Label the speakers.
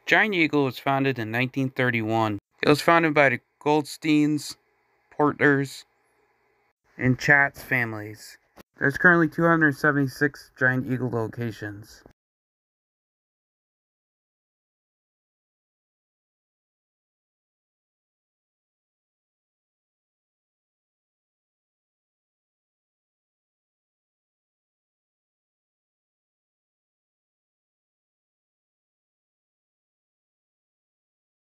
Speaker 1: Giant Eagle was founded in 1931. It was founded by the Goldsteins, Porters, and Chatz families. There's currently 276 Giant Eagle locations.